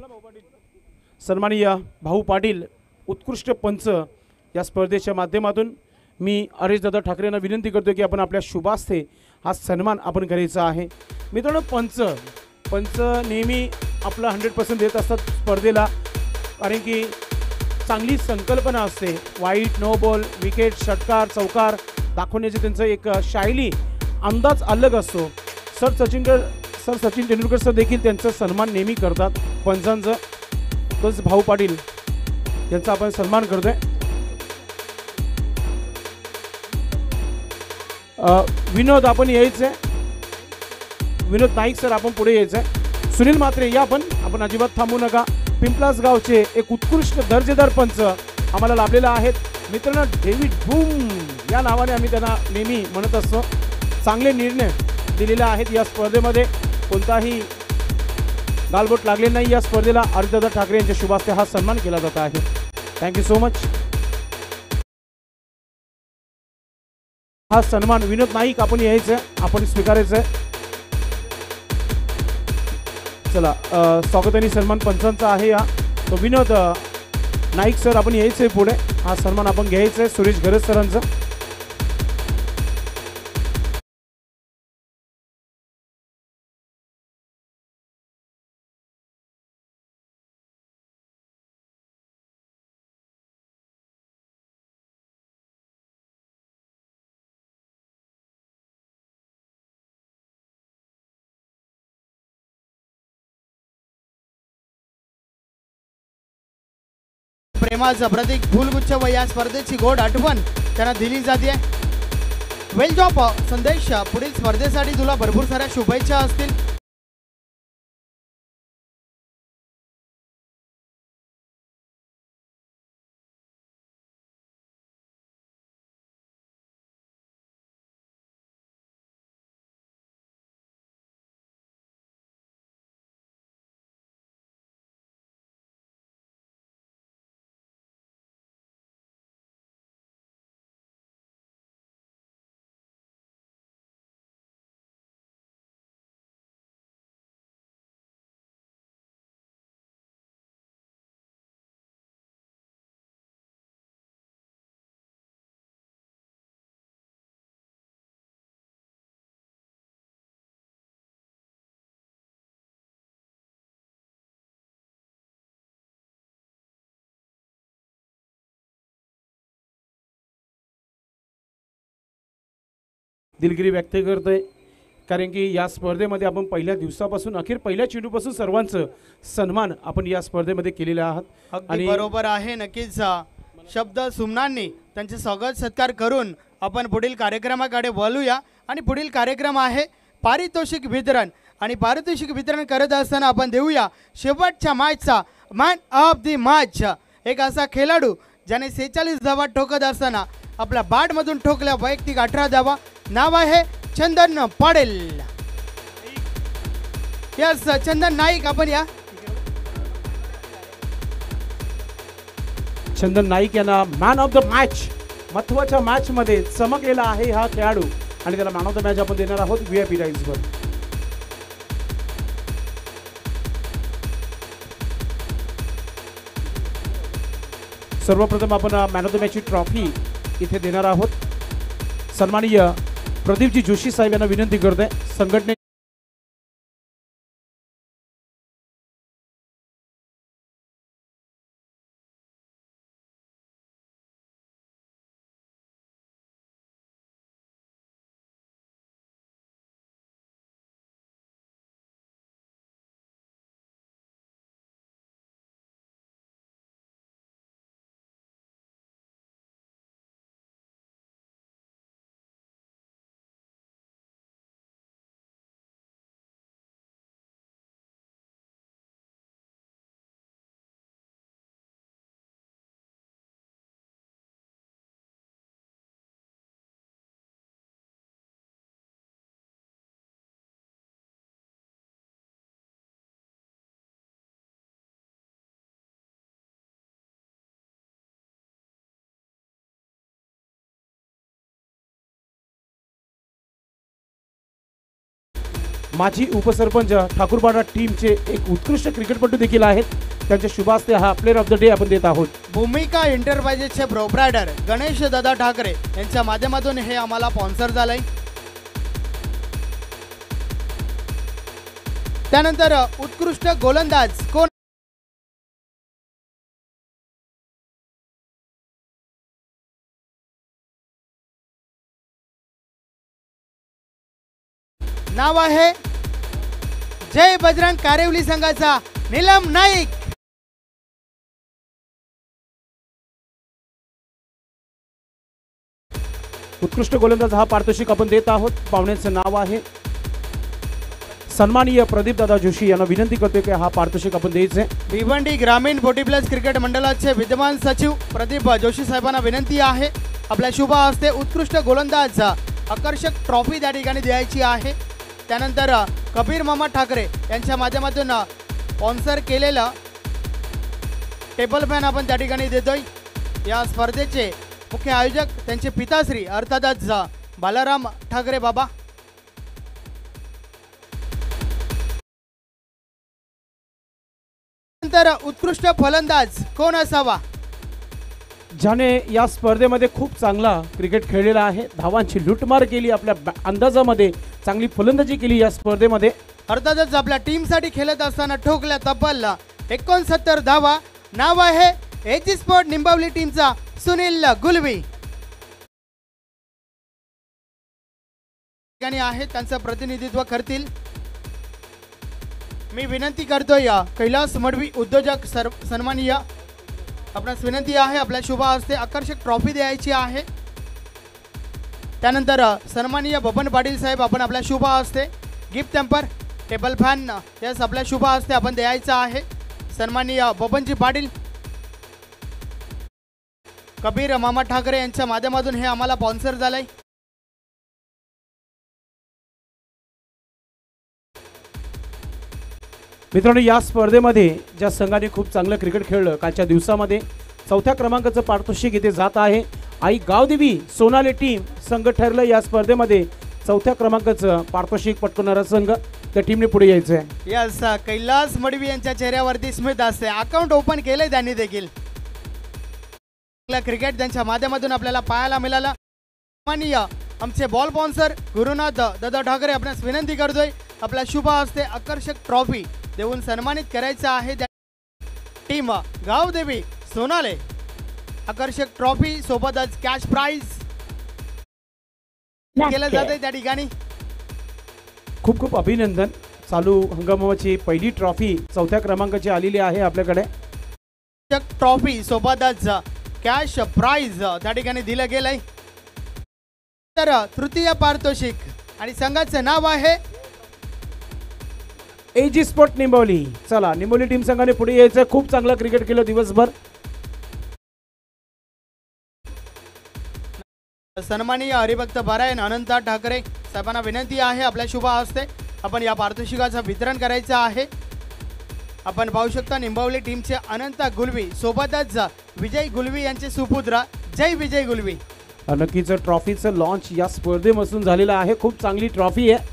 सन्माननीय भाऊ पाटील उत्कृष्ट पंच या स्पर्धेच्या माध्यमातून मी हरीशदादा ठाकरेंना विनंती करतो की आपण आपल्या शुभास्ते हा सन्मान आपण करायचा आहे। मित्रांनो, पंच नेहमी आपला 100% देत असतात स्पर्धेला, कारण की चांगली संकल्पना असते। वाईट, नो बॉल, विकेट, षटकार, चौकार दाखवण्याची त्यांचं एक शैली, अंदाज अलग असतो। सर सचिन तेंडुलकर सर देखील त्यांचा सन्मान नेहमी करतात पंचांचा। तोच भाऊ पाटील यांचा आपण सन्मान करतोय। विनोद आपण यायचे, विनोद नाईक सर आपण पुढे यायचे। सुनील म्हात्रे या आपण अजिबात थांबू नका। पिंपलास गावचे एक उत्कृष्ट दर्जेदार पंच आम्हाला लाभलेला आहेत। मित्रांनो, डेव्हिड बूम या नावाने आम्ही त्यांना नेहमी म्हणत असतो। चांगले निर्णय दिलेले आहेत या स्पर्धेमध्ये, कोणताही गालबोट लागले नाही या स्पर्धेला। हरीशदादा ठाकरे यांच्या शुभास्ते हा सन्मान केला जात आहे। Thank you so much. हा सन्मान विनोद नाईक आपण यायचं, आपण स्वीकारायचं। चला, स्वागत आणि सन्मान पंचांचा आहे या। तो विनोद नाईक सर आपण यायचंय पुढे, हा सन्मान आपण घ्यायचा सुरेश गरज सरांचा। प्रेमाचं प्रतीक फुलगुच्छ व या स्पर्धेची गोड आठवण त्यांना दिली जाते। वेल जॉब संदेश, पुढील स्पर्धेसाठी तुला भरपूर साऱ्या शुभेच्छा असतील। दिलगिरी व्यक्त करतोय, कारण की या स्पर्धेमध्ये आपण पहिल्या दिवसापासून अखेर पहिल्या चेंडूपासून सर्वांचं सन्मान आपण या स्पर्धेमध्ये केलेला आहात। आणि बरोबर आहे, नक्कीच शब्द सुमनांनी त्यांचे स्वागत सत्कार करून आपण पुढील कार्यक्रमाकडे वळूया। आणि पुढील कार्यक्रम आहे पारितोषिक वितरण, आणि पारितोषिक वितरण करत असताना आपण देऊया शेवटच्या मॅचचा मॅन ऑफ द मॅच, एक असा खेळाडू ज्याने 46 धावा ठोकत असताना आपल्या बॅटमधून ठोकल्या वैयक्तिक 18 धावा। नाव आहे चंदन पाटील। यस, चंदन नाईक आपण या। चंदन नाईक यांना मॅन ऑफ द मॅच, महत्त्वाच्या मॅच मध्ये चमकलेला आहे हा खेळाडू, आणि त्याला मॅन ऑफ द मॅच आपण देणार आहोत VIP राईड्सवर। सर्वप्रथम आपण मॅन ऑफ द मॅचची ट्रॉफी इथे देणार आहोत। सन्माननीय प्रदीपजी जोशी साहेब यांना विनंती करते संघटने माजी उपसरपंच ठाकूरपाडा टीमचे एक उत्कृष्ट क्रिकेटपटू देखील आहेत. त्यांच्या शुभ हस्ते हा प्लेअर ऑफ द डे आपण देत आहोत. भूमिका एंटरप्राइजेसचे प्रोप्रायटर गणेश दादा ठाकरे यांच्या माध्यमातून हे आम्हाला स्पॉन्सर झालंय. त्यानंतर उत्कृष्ट गोलंदाज कोण नाव आहे जय बजरंग कारेवली संघाचा नीलम नाईक. उत्कृष्ट गोलंदाज हा पारितोषिक आपण देत आहोत. पाहुण्यांचं नाव आहे सन्माननीय प्रदीप दादा जोशी यांना विनंती करतो की हा पारितोषिक आपण द्यायचे. भिवंडी ग्रामीण 40+ क्रिकेट मंडळाचे विद्यमान सचिव प्रदीप जोशी साहेबांना विनंती आहे आपल्या शुभ हस्ते उत्कृष्ट गोलंदाज आकर्षक ट्रॉफी त्या ठिकाणी द्यायची आहे. त्यानंतर कबीर मामा ठाकरे यांच्या माध्यमातून स्पॉन्सर केलेलं टेबल फॅन आपण त्या ठिकाणी देतोय. या स्पर्धेचे मुख्य आयोजक त्यांचे पिताश्री अर्थातच बालाराम ठाकरे बाबा. नंतर उत्कृष्ट फलंदाज कोण असावा ज्याने या स्पर्धेमध्ये खूप चांगला क्रिकेट खेळलेला आहे. धावांची लुटमार केली, आपल्या अंदाजामध्ये चांगली फलंदाजी केली या स्पर्धेमध्ये. अर्थातच आपल्या टीमसाठी खेळत असताना ठोकल्या तब्बल 69 धावा. नाव आहे एजी स्पोर्ट निंबावली टीमचा सुनील गुलवी आहे, त्यांचं प्रतिनिधित्व करतील. मी विनंती करतोय कैलास मडवी उद्योजक सन्माननीय आपणास विनंती आहे आपल्या शुभ हस्ते आकर्षक ट्रॉफी द्यायची आहे. त्यानंतर सन्माननीय बबन पाटील साहेब आपण आपल्या शुभ हस्ते गिफ्ट टेम्पर टेबल फॅन यास आपल्या शुभ हस्ते आपण द्यायचा आहे. सन्माननीय बबनजी पाटील कबीर मामा ठाकरे यांच्या माध्यमातून हे आम्हाला स्पॉन्सर झालंय. मित्रांनो, या स्पर्धेमध्ये ज्या संघाने खूप चांगलं क्रिकेट खेळलं कालच्या दिवसामध्ये 4थ्या क्रमांकाचं पारितोषिक इथे जात आहे. आई गावदेवी सोनाली टीम संघ ठरलं या स्पर्धेमध्ये 4थ्या क्रमांकाचं पारितोषिक पटकवणारा संघ. त्या टीमने पुढे यायचं आहे. यस, कैलास मडवी यांच्या चेहऱ्यावरती स्मित असते. अकाउंट ओपन केलंय त्यांनी देखील. क्रिकेट त्यांच्या माध्यमातून आपल्याला पाहायला मिळाला. माननीय आमचे बॉल स्पॉन्सर गुरुनाथ दादा ठाकरे आपणास विनंती करतोय आपल्या शुभ हस्ते आकर्षक ट्रॉफी देऊन सन्मानित करायचं आहे. टीम गावदेवी सोनाले आकर्षक ट्रॉफी सोबतच कॅश प्राइज केलं जाते त्या ठिकाणी. खूप खूप अभिनंदन. चालू हंगामाची पहिली ट्रॉफी 4थ्या क्रमांकाची आलेली आहे आपल्याकडे. ट्रॉफी सोबतच कॅश प्राइज त्या ठिकाणी दिलं गेलंय. तर तृतीय पारितोषिक आणि संघाचं नाव आहे एजी स्पोर्ट निंबवली. चला, निंबवली टीम संघाने पुढे यायचं. खूप चांगलं क्रिकेट केलं दिवसभर. सन्माननीय हरिभक्त पारायण अनंत ठाकरे साहेबांना विनंती आहे आपल्या शुभ हस्ते आपण या पारितोषिकाचं वितरण करायचं आहे. आपण पाहू शकता निंबवली टीमचे अनंत गुलवी सोबतच विजय गुलवी यांचे सुपुत्र जय विजय गुलवी. नक्कीच ट्रॉफीचं लॉन्च या स्पर्धेमधून झालेलं आहे. खूप चांगली ट्रॉफी आहे.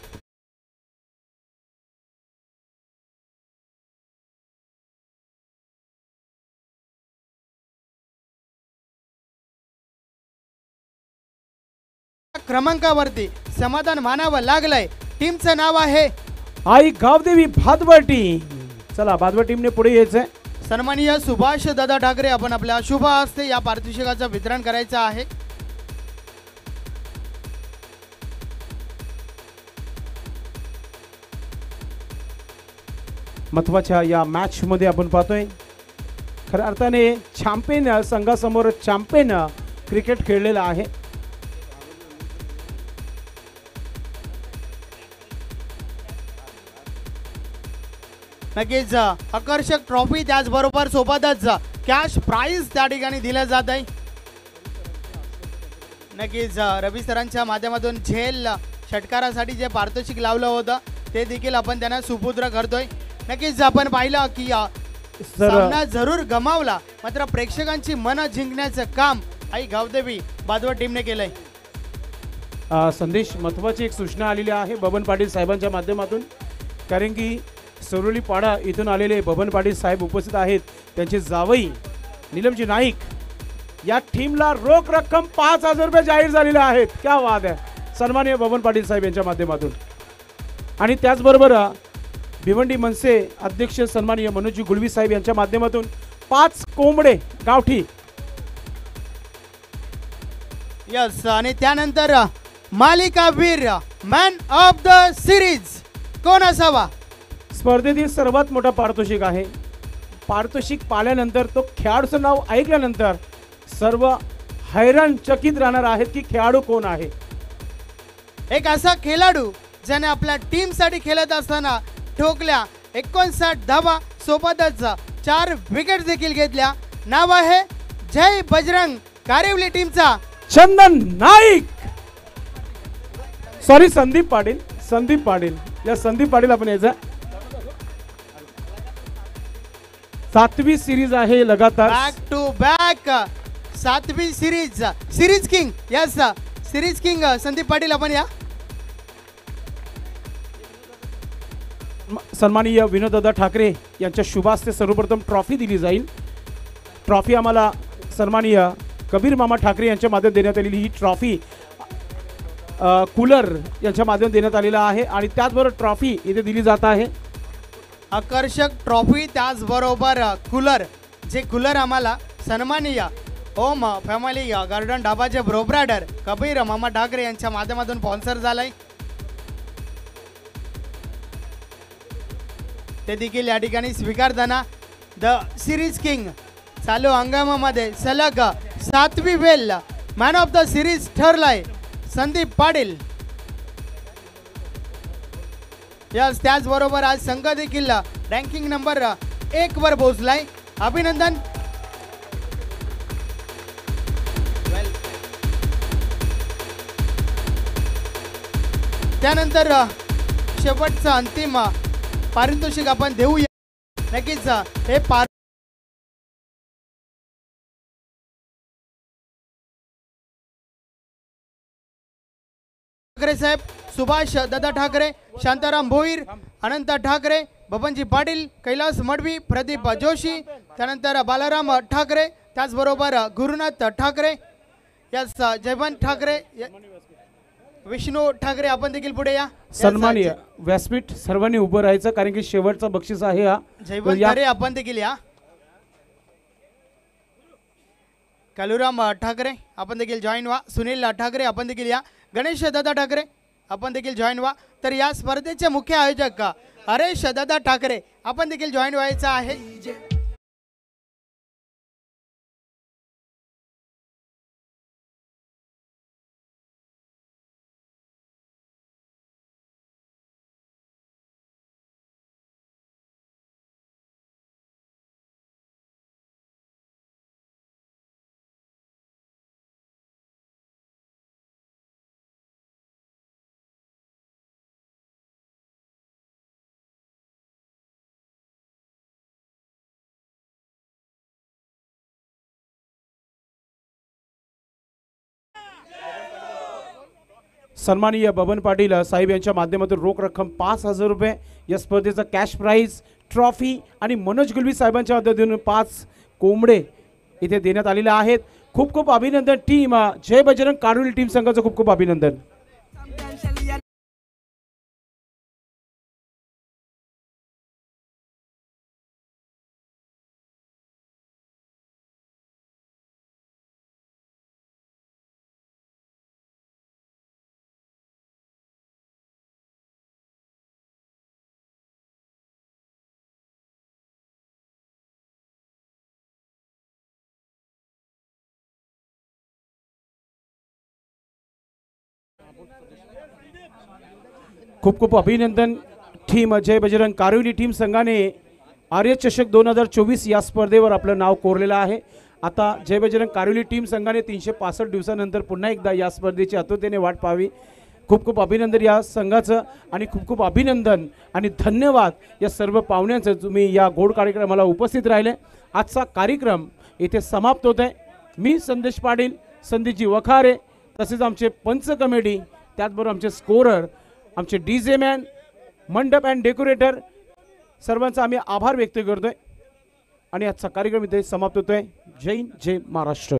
क्रमांकावरती समाधान मानावं लागलंय. टीमचं नाव आहे आई गावदेवी भादवड टीम. चला, भादवड टीमने पुढे यायचंय. सन्माननीय सुभाष दादा ठाकरे आपण आपल्या शुभ हस्ते या पारितोषिकाचं वितरण करायचं आहे. महत्वाच्या या मॅच मध्ये आपण पाहतोय खऱ्या अर्थाने चॅम्पियन संघासमोर चॅम्पियन क्रिकेट खेळलेला आहे. नक्कीच आकर्षक ट्रॉफी त्याचबरोबर सोबतच कॅश प्राइज त्या ठिकाणी दिलं जात आहे. नक्कीच रवी सरांच्या माध्यमातून झेल षटकारासाठी जे पारितोषिक लावलं होतं ते देखील आपण त्यांना सुपुत्र करतोय. नक्कीच आपण पाहिलं की सामना जरूर गमावला मात्र प्रेक्षकांची मनं जिंकण्याचं काम आई गावदेवी भादवड टीमने केलंय. संदेश महत्त्वाची एक सूचना आलेली आहे बबन पाटील साहेबांच्या माध्यमातून, कारण की सरोली पाडा इथून आलेले बबन पाटील साहेब उपस्थित आहेत. त्यांचे जावई नीलमजी नाईक या टीमला रोख रक्कम 5,000 रुपये जाहीर झालेले आहेत. क्या वाद आहे सन्माननीय बबन पाटील साहेब यांच्या माध्यमातून. आणि त्याचबरोबर भिवंडी मनसे अध्यक्ष सन्माननीय मनोजी गुळवी साहेब यांच्या माध्यमातून 5 कोंबडे गावठी. यस. आणि त्यानंतर मालिकावीर मॅन ऑफ द सिरीज कोण असावा? स्पर्धेतील सर्वात मोठा पारितोषिक आहे. पारितोषिक पाहिल्यानंतर तो खेळाडूचं नाव ऐकल्यानंतर सर्व हैराण चकित राहणार आहेत की खेळाडू कोण आहे. एक असा खेळाडू ज्याने आपल्या टीमसाठी खेळत असताना ठोकल्या 59 धावा सोबतच 4 विकेट देखील घेतल्या. नाव आहे जय बजरंग कारिवली टीमचा चंदन नाईक. सॉरी संदीप पाटील या संदीप पाटील आपण यायचा. 7वी सिरीज आहे लगातार. बॅक टू बॅक 7वी series king. Yes series king Sandeep Patil आपण या. सन्माननीय विनोददादा ठाकरे यांच्या शुभास्ते सर्वप्रथम ट्रॉफी दिली जाईल. ट्रॉफी आम्हाला सन्माननीय कबीर मामा ठाकरे यांच्या माध्यमातून देण्यात आलेली ही ट्रॉफी कूलर यांच्या माध्यमातून देण्यात आलेला आहे. आणि त्याचबरोबर ट्रॉफी इथे दिली जात आहे. आकर्षक ट्रॉफी त्याचबरोबर कूलर. जे कूलर आम्हाला सन्माननीय ओम फॅमिली गार्डन डाबाचे प्रोप्रायटर कबीर मामा ठाकरे यांच्या माध्यमातून स्पॉन्सर झालाय. ते देखील या ठिकाणी स्वीकारताना द सिरीज किंग चालू हंगामामध्ये सलग 7वी वेल मॅन ऑफ द सिरीज ठरलाय संदीप पाटील. यस. त्याचबरोबर आज संघ देखील रँकिंग नंबर 1 वर पोहोचलाय. अभिनंदन. त्यानंतर शेवटचं अंतिम पारितोषिक आपण देऊया. नक्कीच हे ठाकरे साहेब, सुभाष दादा ठाकरे, शांताराम भोईर, अनंत ठाकरे, बबनजी पाटील, कैलास मडवी, प्रदीप जोशी, त्यानंतर बालाराम ठाकरे, त्याचबरोबर गुरुनाथ ठाकरे, यास जयवंत ठाकरे, विष्णू ठाकरे आपण देखील पुढे या. सन्माननीय व्यासपीठ सर्वांनी उभं राहायचं कारण की शेवटचा बक्षीस आहे हा. जयवंत ठाकरे आपण देखील या. कालुराम ठाकरे आपण देखील जॉईन व्हा. सुनील ठाकरे आपण देखील या. गणेश दादा ठाकरे आपण देखील जॉईन व्हा. तर या स्पर्धेचे मुख्य आयोजक हरेश दादा ठाकरे आपण देखील जॉईन व्हायचं आहे. सन्माननीय बबन पाटील साहेब यांच्या माध्यमातून रोख रक्कम 5,000 रुपये, या स्पर्धेचा कॅश प्राइज, ट्रॉफी आणि मनोज गुलवी साहेबांच्या माध्यमातून 5 कोंबडे इथे देण्यात आलेले आहेत. खूप खूप अभिनंदन टीम जय बजरंग कारुली टीम संघाचं खूप खूप अभिनंदन. खूप खूप अभिनंदन टीम जय बजरंग कारुली टीम संघाने आर्य चषक 2024 या स्पर्धेवर आपलं नाव कोरलेलं आहे. आता जय बजरंग कारुली टीम संघाने 365 दिवसानंतर पुन्हा एकदा या स्पर्धेची आतुरतेने वाट पाहावी. खूप खूप अभिनंदन या संघाचं आणि खूप खूप अभिनंदन आणि धन्यवाद या सर्व पाहुण्यांचं, तुम्ही या गोड कार्यक्रमाला उपस्थित राहिले. आजचा कार्यक्रम इथे समाप्त होत आहे. मी संदेश पाटील, संदीपजी वखारे तसेच आमचे पंच कमिटी त्याचबरोबर आमचे स्कोरर, आमचे DJ man, mandap and decorator सर्वांचा आम्ही आभार व्यक्त करतोय आणि आजचा कार्यक्रम इथे समाप्त होतोय. जय हिंद, जय महाराष्ट्र.